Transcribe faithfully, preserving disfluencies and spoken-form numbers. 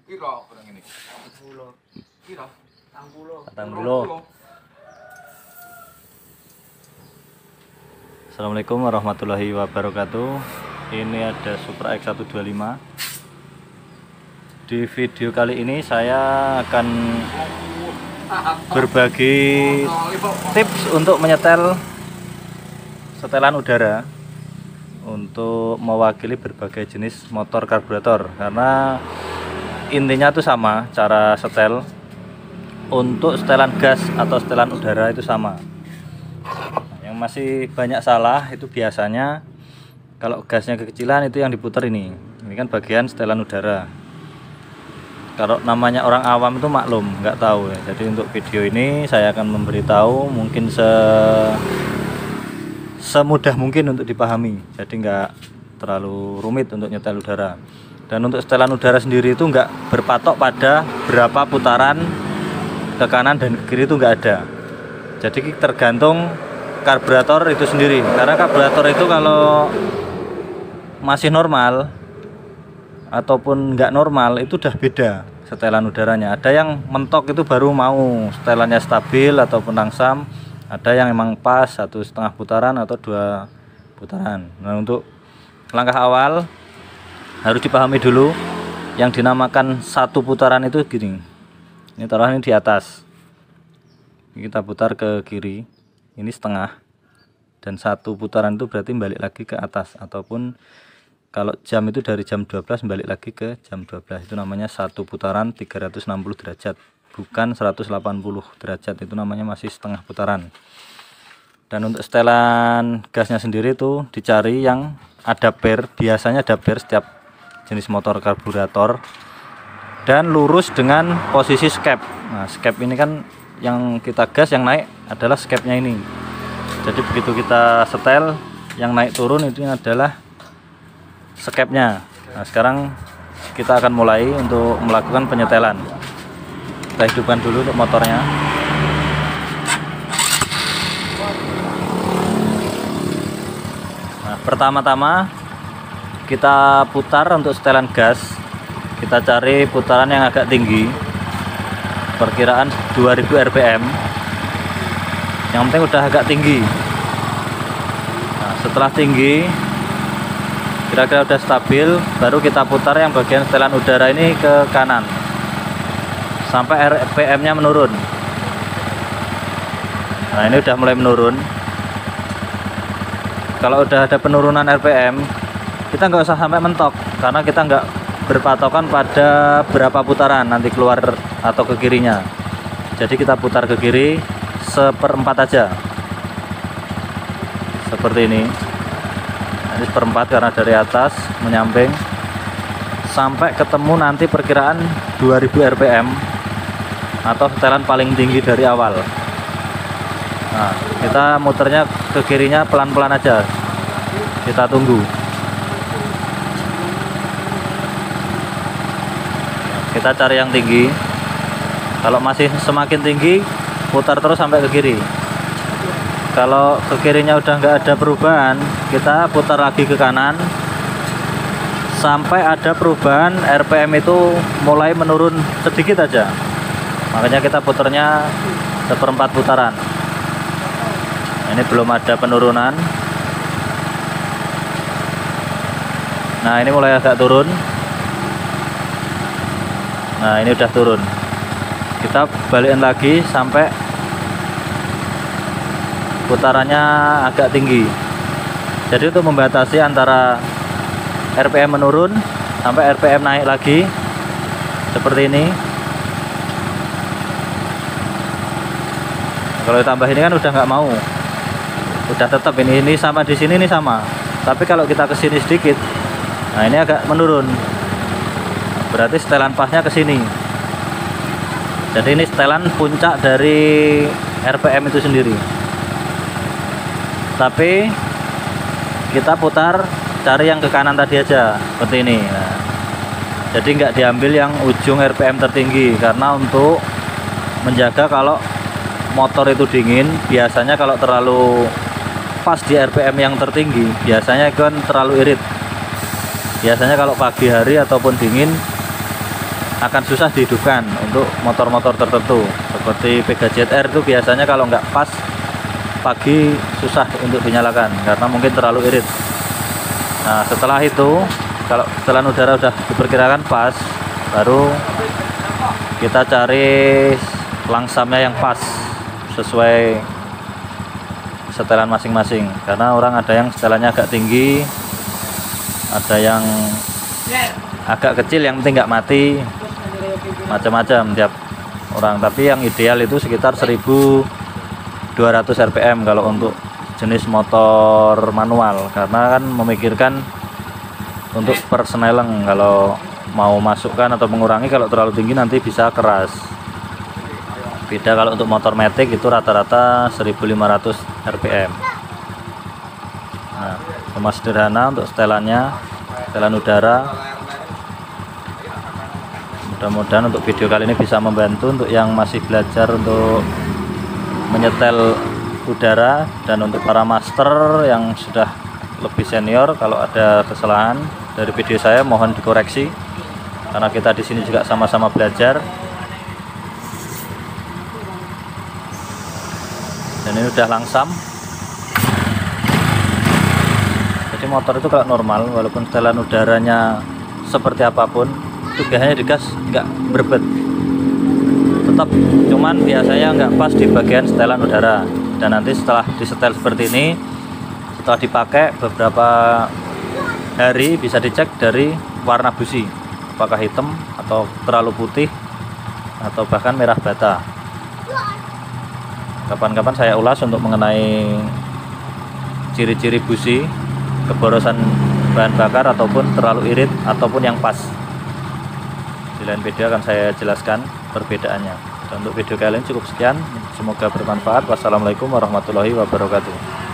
Piro kurang ini? sepuluh. Piro? Patang puluh. Assalamualaikum warahmatullahi wabarakatuh. Ini ada Supra X seratus dua puluh lima. Di video kali ini saya akan berbagi tips untuk menyetel setelan udara untuk mewakili berbagai jenis motor karburator, karena intinya itu sama, cara setel untuk setelan gas atau setelan udara itu sama. Yang masih banyak salah itu biasanya kalau gasnya kekecilan itu yang diputar ini. Ini kan bagian setelan udara. Kalau namanya orang awam itu maklum, nggak tahu ya. Jadi untuk video ini saya akan memberitahu mungkin se semudah mungkin untuk dipahami. Jadi nggak terlalu rumit untuk nyetel udara. Dan untuk setelan udara sendiri itu nggak berpatok pada berapa putaran ke kanan dan ke kiri, itu nggak ada. Jadi tergantung karburator itu sendiri. Karena karburator itu kalau masih normal ataupun nggak normal itu udah beda setelan udaranya. Ada yang mentok itu baru mau setelannya stabil ataupun langsam. Ada yang emang pas satu setengah putaran atau dua putaran. Nah, untuk langkah awal harus dipahami dulu yang dinamakan satu putaran itu gini. Ini taruh ini di atas. Ini kita putar ke kiri. Ini setengah. Dan satu putaran itu berarti balik lagi ke atas, ataupun kalau jam itu dari jam dua belas balik lagi ke jam dua belas. Itu namanya satu putaran tiga ratus enam puluh derajat. Bukan seratus delapan puluh derajat, itu namanya masih setengah putaran. Dan untuk setelan gasnya sendiri itu dicari yang ada per, biasanya ada per setiap jenis motor karburator, dan lurus dengan posisi skep. Nah, skep ini kan yang kita gas, yang naik adalah skepnya ini. Jadi begitu kita setel, yang naik turun itu adalah skepnya. Nah, sekarang kita akan mulai untuk melakukan penyetelan. Kita hidupkan dulu untuk motornya. Nah, pertama-tama kita putar untuk setelan gas. Kita cari putaran yang agak tinggi, perkiraan dua ribu R P M. Yang penting udah agak tinggi. Nah, setelah tinggi, kira-kira udah stabil, baru kita putar yang bagian setelan udara ini ke kanan sampai R P M-nya menurun. Nah, ini udah mulai menurun. Kalau udah ada penurunan R P M, kita nggak usah sampai mentok, karena kita nggak berpatokan pada berapa putaran nanti keluar atau ke kirinya. Jadi kita putar ke kiri seperempat aja, seperti ini. Ini seperempat karena dari atas menyamping sampai ketemu nanti perkiraan dua ribu R P M atau setelan paling tinggi dari awal. Nah, kita muternya ke kirinya pelan-pelan aja, kita tunggu. Kita cari yang tinggi. Kalau masih semakin tinggi, putar terus sampai ke kiri. Kalau ke kirinya udah nggak ada perubahan, kita putar lagi ke kanan sampai ada perubahan R P M itu mulai menurun sedikit aja. Makanya kita putarnya seperempat putaran. Ini belum ada penurunan. Nah, ini mulai agak turun. Nah, ini udah turun. Kita balikin lagi sampai putarannya agak tinggi. Jadi untuk membatasi antara R P M menurun sampai R P M naik lagi, seperti ini. Kalau ditambah ini kan udah nggak mau, udah tetap ini ini sama di sini ini sama. Tapi kalau kita ke sini sedikit, nah ini agak menurun. Berarti setelan pasnya ke sini. Jadi ini setelan puncak dari R P M itu sendiri. Tapi kita putar cari yang ke kanan tadi aja, seperti ini. Nah, jadi nggak diambil yang ujung R P M tertinggi, karena untuk menjaga kalau motor itu dingin, biasanya kalau terlalu pas di R P M yang tertinggi, biasanya kan terlalu irit. Biasanya kalau pagi hari ataupun dingin akan susah dihidupkan untuk motor-motor tertentu seperti Pega Z R itu biasanya kalau nggak pas pagi susah untuk dinyalakan karena mungkin terlalu irit. Nah setelah itu kalau setelan udara udah diperkirakan pas, baru kita cari langsamnya yang pas sesuai setelan masing-masing, karena orang ada yang setelannya agak tinggi, ada yang agak kecil, yang penting nggak mati, macam-macam tiap orang. Tapi yang ideal itu sekitar seribu dua ratus R P M kalau untuk jenis motor manual, karena kan memikirkan untuk persneleng, kalau mau masukkan atau mengurangi kalau terlalu tinggi nanti bisa keras. Beda kalau untuk motor matic itu rata-rata seribu lima ratus R P M. Nah, cuma sederhana untuk setelannya, setelan udara. Mudah-mudahan untuk video kali ini bisa membantu untuk yang masih belajar untuk menyetel udara, dan untuk para master yang sudah lebih senior kalau ada kesalahan dari video saya mohon dikoreksi, karena kita di sini juga sama-sama belajar. Dan ini udah langsam, jadi motor itu kalau normal walaupun setelan udaranya seperti apapun itu biasanya digas nggak berbet tetap, cuman biasanya nggak pas di bagian setelan udara. Dan nanti setelah disetel seperti ini, setelah dipakai beberapa hari bisa dicek dari warna busi, apakah hitam atau terlalu putih atau bahkan merah bata. Kapan-kapan saya ulas untuk mengenai ciri-ciri busi, keborosan bahan bakar ataupun terlalu irit ataupun yang pas. Di lain video akan saya jelaskan perbedaannya. Dan untuk video kali ini cukup sekian, semoga bermanfaat. Wassalamualaikum warahmatullahi wabarakatuh.